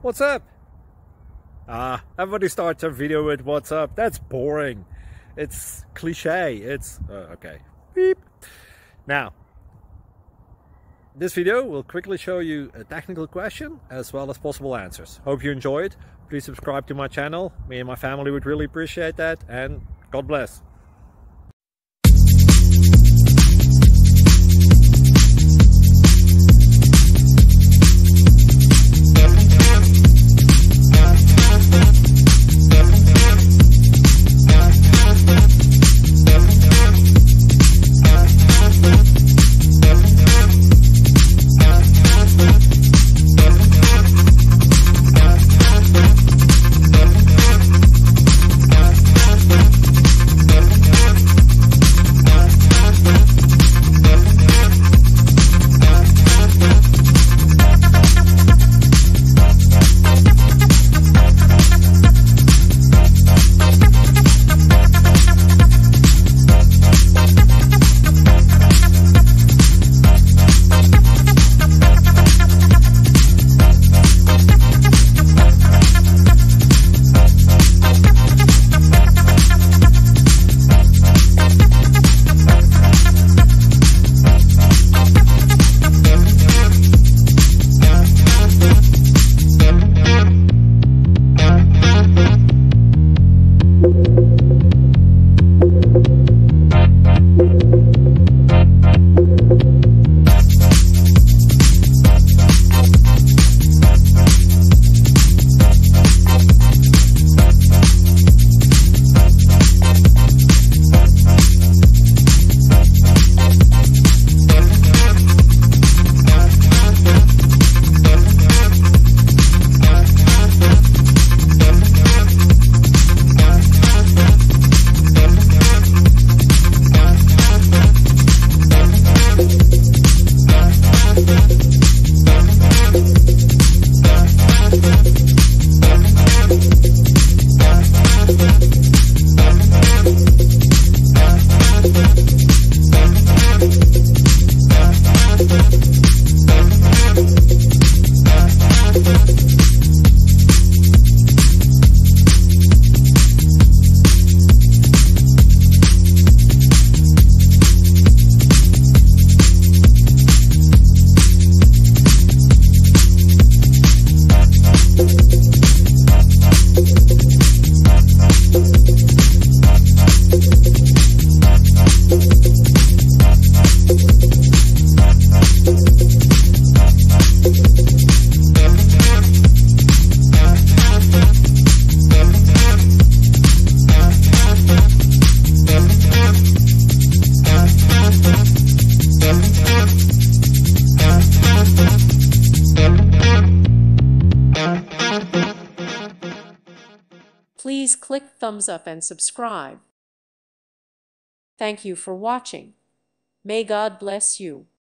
What's up? Everybody starts their video with what's up. That's boring. It's cliche. It's okay. Beep. Now, this video will quickly show you a technical question as well as possible answers. Hope you enjoy it. Please subscribe to my channel. Me and my family would really appreciate that, and God bless. Please click thumbs up and subscribe. Thank you for watching. May God bless you.